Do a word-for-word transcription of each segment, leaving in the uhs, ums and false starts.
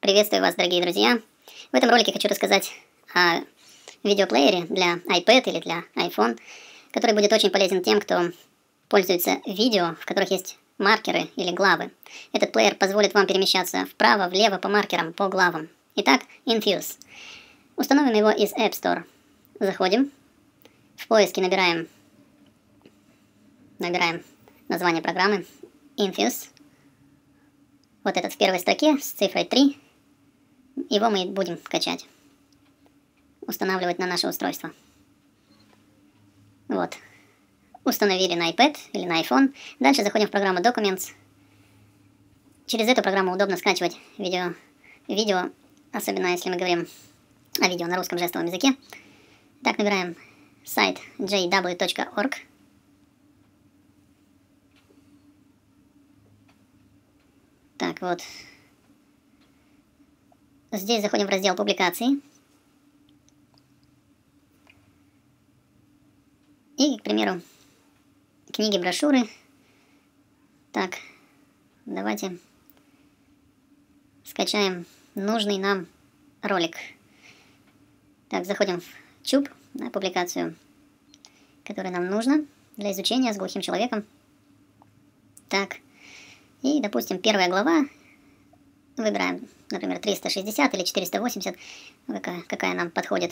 Приветствую вас, дорогие друзья! В этом ролике хочу рассказать о видеоплеере для iPad или для iPhone, который будет очень полезен тем, кто пользуется видео, в которых есть маркеры или главы. Этот плеер позволит вам перемещаться вправо, влево по маркерам, по главам. Итак, Infuse. Установим его из App Store. Заходим. В поиске набираем, набираем название программы Infuse. Вот этот в первой строке с цифрой три. Его мы будем качать. Устанавливать на наше устройство. Вот. Установили на iPad или на iPhone. Дальше заходим в программу Documents. Через эту программу удобно скачивать видео, видео, особенно если мы говорим о видео на русском жестовом языке. Так, набираем сайт джей дабл ю точка орг. Так, вот. Здесь заходим в раздел публикаций. И, к примеру, книги, брошюры. Так, давайте скачаем нужный нам ролик. Так, заходим в Tube, на публикацию, которая нам нужна для изучения с глухим человеком. Так, и, допустим, первая глава. Выбираем, например, триста шестьдесят или четыреста восемьдесят, какая, какая нам подходит.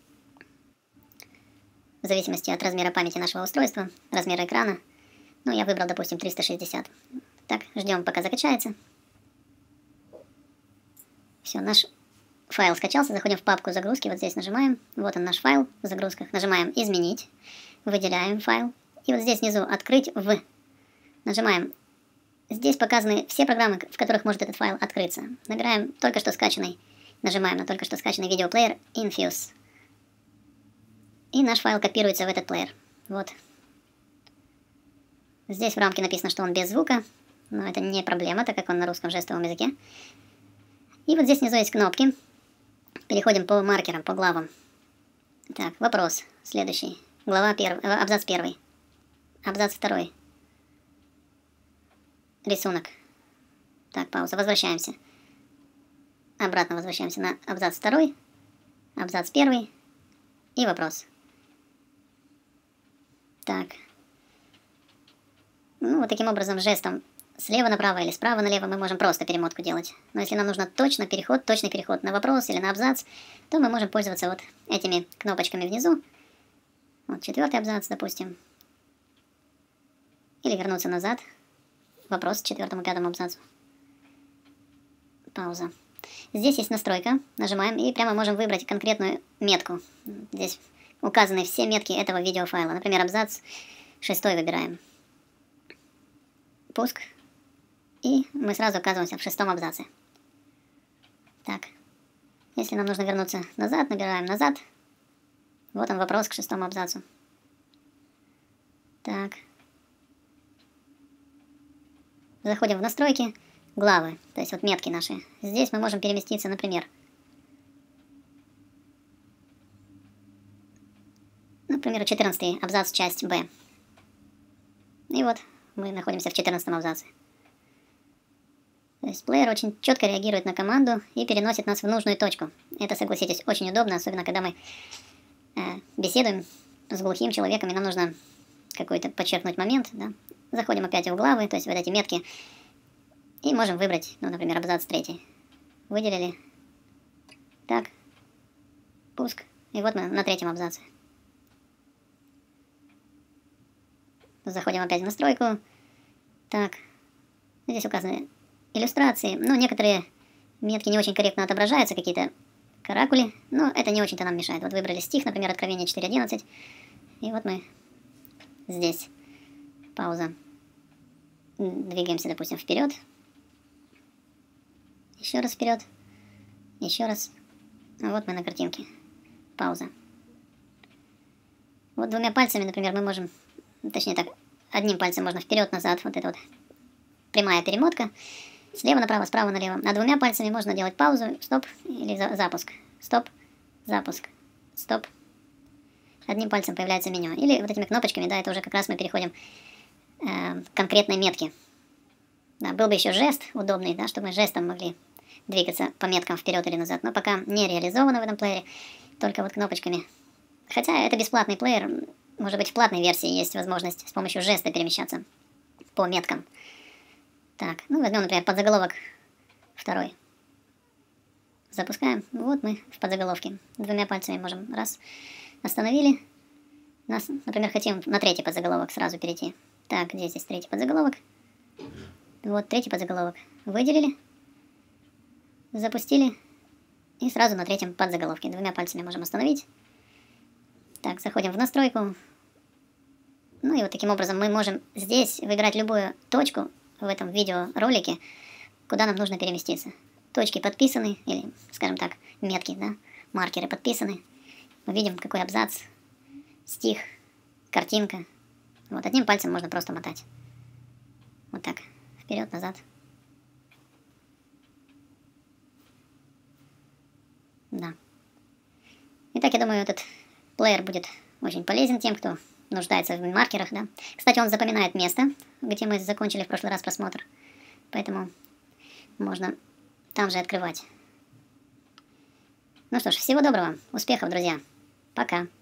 В зависимости от размера памяти нашего устройства, размера экрана. Ну, я выбрал, допустим, триста шестьдесят. Так, ждем, пока закачается. Все, наш файл скачался. Заходим в папку загрузки. Вот здесь нажимаем. Вот он, наш файл в загрузках. Нажимаем «Изменить». Выделяем файл. И вот здесь внизу «Открыть в». Нажимаем. Здесь показаны все программы, в которых может этот файл открыться. Набираем только что скачанный. Нажимаем на только что скачанный видеоплеер Infuse. И наш файл копируется в этот плеер. Вот. Здесь в рамке написано, что он без звука. Но это не проблема, так как он на русском жестовом языке. И вот здесь внизу есть кнопки. Переходим по маркерам, по главам. Так, вопрос следующий. Глава первая, абзац первый. Абзац второй. Рисунок. Так, пауза. Возвращаемся. Обратно возвращаемся на абзац второй. Абзац первый. И вопрос. Так. Ну, вот таким образом, жестом слева направо или справа налево мы можем просто перемотку делать. Но если нам нужно точно переход, точный переход на вопрос или на абзац, то мы можем пользоваться вот этими кнопочками внизу. Вот четвертый абзац, допустим. Или вернуться назад. Вопрос к четвертому, пятому абзацу. Пауза. Здесь есть настройка. Нажимаем и прямо можем выбрать конкретную метку. Здесь указаны все метки этого видеофайла. Например, абзац шестой выбираем. Пуск. И мы сразу оказываемся в шестом абзаце. Так. Если нам нужно вернуться назад, набираем назад. Вот он, вопрос к шестому абзацу. Так. Заходим в настройки, главы, то есть вот метки наши. Здесь мы можем переместиться, например, например, четырнадцатый абзац, часть Б. И вот мы находимся в четырнадцатом абзаце. То есть плеер очень четко реагирует на команду и переносит нас в нужную точку. Это, согласитесь, очень удобно, особенно когда мы э, беседуем с глухим человеком, и нам нужно какой-то подчеркнуть момент, да? Заходим опять в главы, то есть вот эти метки, и можем выбрать, ну, например, абзац третий. Выделили. Так. Пуск. И вот мы на третьем абзаце. Заходим опять в настройку. Так. Здесь указаны иллюстрации. Ну, некоторые метки не очень корректно отображаются, какие-то каракули, но это не очень-то нам мешает. Вот выбрали стих, например, Откровение четыре одиннадцать. И вот мы здесь. Пауза. Двигаемся, допустим, вперед. Еще раз вперед. Еще раз. Вот мы на картинке. Пауза. Вот двумя пальцами, например, мы можем, точнее так, одним пальцем можно вперед-назад, вот это вот прямая перемотка. Слева направо, справа налево. А двумя пальцами можно делать паузу, стоп, или за запуск. Стоп, запуск, стоп. Одним пальцем появляется меню. Или вот этими кнопочками, да, это уже как раз мы переходим конкретной метки. Да, был бы еще жест удобный, да, чтобы мы жестом могли двигаться по меткам вперед или назад, но пока не реализовано в этом плеере, только вот кнопочками. Хотя это бесплатный плеер, может быть в платной версии есть возможность с помощью жеста перемещаться по меткам. Так, ну возьмем, например, подзаголовок второй. Запускаем. Вот мы в подзаголовке. Двумя пальцами можем. Раз. Остановили. Нас, например, хотим на третий подзаголовок сразу перейти. Так, где здесь третий подзаголовок? Вот третий подзаголовок. Выделили. Запустили. И сразу на третьем подзаголовке. Двумя пальцами можем остановить. Так, заходим в настройку. Ну и вот таким образом мы можем здесь выбирать любую точку в этом видеоролике, куда нам нужно переместиться. Точки подписаны, или, скажем так, метки, да, маркеры подписаны. Мы видим, какой абзац, стих, картинка. Вот одним пальцем можно просто мотать. Вот так, вперед, назад. Да. Итак, я думаю, этот плеер будет очень полезен тем, кто нуждается в маркерах, да. Кстати, он запоминает место, где мы закончили в прошлый раз просмотр. Поэтому можно там же открывать. Ну что ж, всего доброго, успехов, друзья. Пока.